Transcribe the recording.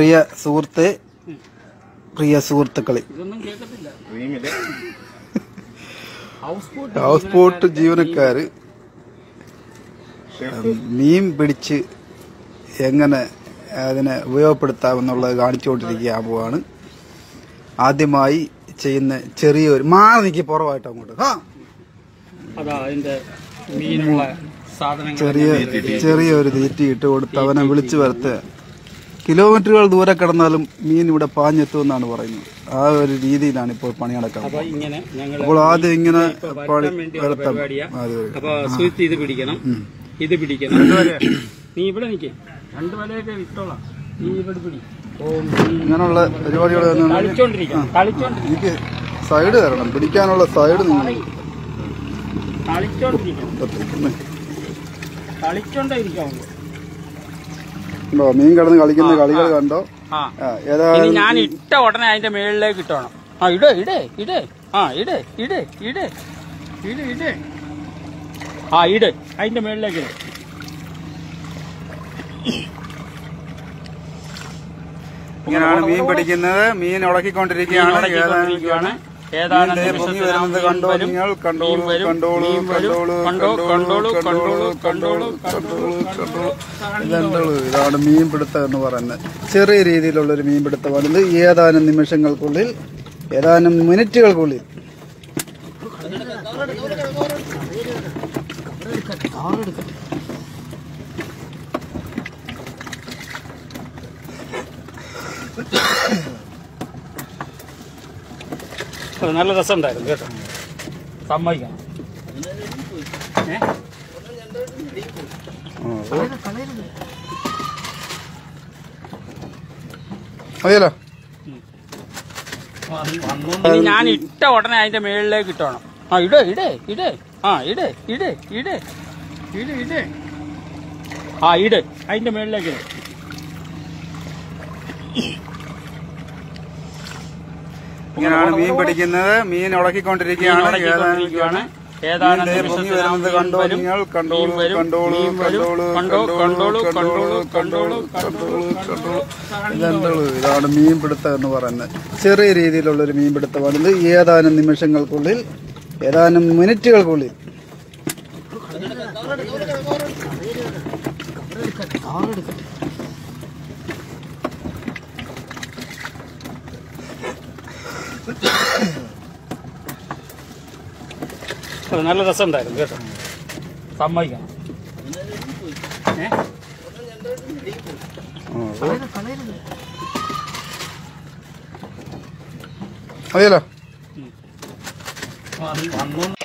പ്രിയ സുഹൃത്തെ, പ്രിയ സുഹൃത്തുക്കളെ, house boat ജീവനക്കാര് മീൻ പിടിച്ച് എങ്ങനെ അതിനെ ഉപയോഗപ്പെടുത്താമെന്നുള്ളത് കാണിച്ചുകൊണ്ടിരിക്കുകയാണ്. ആദ്യമായി ചെയ്യുന്ന ചെറിയൊരു നിക്ക് പുറമായിട്ട് അങ്ങോട്ട് ചെറിയൊരു തീറ്റി ഇട്ട് കൊടുത്ത് അവനെ വിളിച്ചു വരുത്തുക. കിലോമീറ്ററുകൾ ദൂരെ കിടന്നാലും മീൻ ഇവിടെ പാഞ്ഞെത്തുമെന്നാണ് പറയുന്നത്. ആ ഒരു രീതിയിലാണ് ഇപ്പോൾ പണി നടക്കുന്നത്. അപ്പോൾ ആദ്യം ഇങ്ങനെ ഇങ്ങനെയുള്ള പരിപാടികളൊന്നും എനിക്ക് സൈഡ് തരണം, പിടിക്കാനുള്ള സൈഡ് നിങ്ങൾ മീൻ കിടന്ന് കളിക്കുന്ന കളികൾ കണ്ടോ? ഞാൻ ഇട്ട ഉടനെ അതിന്റെ മേളിലേക്ക് ഇട്ടോണം. ഇട് ഇട് ഇട് ഇട് ഇട് ഇട് ഇട് ഇട് ഇട് അതിന്റെ മേളിലേക്ക് ഇട്. ഇങ്ങനെയാണ് മീൻ പിടിക്കുന്നത്. മീൻ ഉടക്കിക്കൊണ്ടിരിക്കുകയാണ്. കണ്ടോ നിങ്ങൾ? കണ്ടോളൂ കണ്ടോളൂ കണ്ടോളൂ കണ്ടോളൂ കണ്ടോളൂ കണ്ടോളൂ കണ്ടോളൂ. ഇതാണ് മീൻപിടുത്തം എന്ന് പറയുന്നത്. ചെറിയ രീതിയിലുള്ളൊരു മീൻപിടുത്തമാണ് ഇത്. ഏതാനും നിമിഷങ്ങൾക്കുള്ളിൽ, ഏതാനും മിനിറ്റുകൾക്കുള്ളിൽ നല്ല രസമുണ്ടായിരുന്നു കേട്ടോ, സമ്മതിക്കാം. അതെയല്ലോ. ഇനി ഞാൻ ഇട്ട ഉടനെ അതിന്റെ മേളിലേക്ക് ഇട്ടോണം. ഇട് ഇട് ഇട് ഇട് ഇട് ഇട് ഇട് ഇട് ഇട് അതിന്റെ മേളിലേക്ക് ഇട്. ഇങ്ങനെയാണ് മീൻ പിടിക്കുന്നത്. മീൻ ഉടക്കിക്കൊണ്ടിരിക്കുകയാണ്. കണ്ടോ നിങ്ങൾ? കണ്ടോളൂ കണ്ടോളൂ കണ്ടോളൂ കണ്ടോളൂ കണ്ടോളൂ കണ്ടോളൂ കണ്ടോളൂ. ഇതാണ് മീൻപിടുത്തം എന്ന് പറയുന്നത്. ചെറിയ രീതിയിലുള്ളൊരു മീൻപിടുത്തമാണ് ഇത്. ഏതാനും നിമിഷങ്ങൾക്കുള്ളിൽ, ഏതാനും മിനിറ്റുകൾക്കുള്ളിൽ നല്ല രസമുണ്ടായിരുന്നു കേട്ടോ, സമ്മതിക്കാം. അതെയല്ലോ.